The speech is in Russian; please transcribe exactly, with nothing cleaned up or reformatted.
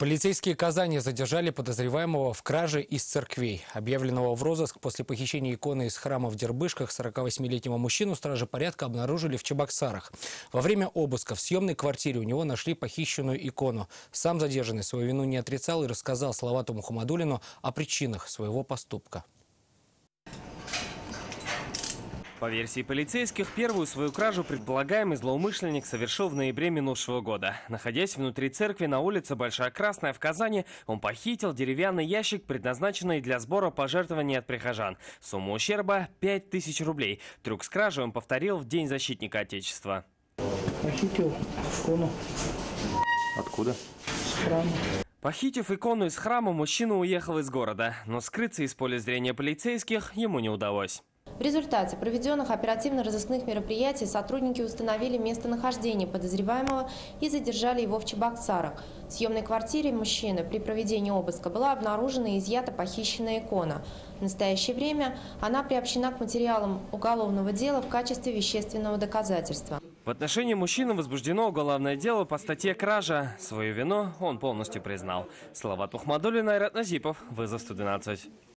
Полицейские Казани задержали подозреваемого в краже из церквей. Объявленного в розыск после похищения иконы из храма в Дербышках сорокавосьмилетнего мужчину стражи порядка обнаружили в Чебоксарах. Во время обыска в съемной квартире у него нашли похищенную икону. Сам задержанный свою вину не отрицал и рассказал Салавату Мухаммадуллину о причинах своего поступка. По версии полицейских, первую свою кражу предполагаемый злоумышленник совершил в ноябре минувшего года. Находясь внутри церкви на улице Большая Красная в Казани, он похитил деревянный ящик, предназначенный для сбора пожертвований от прихожан. Сумма ущерба – пять тысяч рублей. Трюк с кражей он повторил в День защитника Отечества. Похитил икону. Откуда? С храма. Похитив икону из храма, мужчина уехал из города, но скрыться из поля зрения полицейских ему не удалось. В результате проведенных оперативно-розыскных мероприятий сотрудники установили местонахождение подозреваемого и задержали его в Чебоксарах. В съемной квартире мужчины при проведении обыска была обнаружена и изъята похищенная икона. В настоящее время она приобщена к материалам уголовного дела в качестве вещественного доказательства. В отношении мужчины возбуждено уголовное дело по статье «Кража». Свою вину он полностью признал. Салават Мухаммадуллин, Айрат Назипов, Вызов сто двенадцать.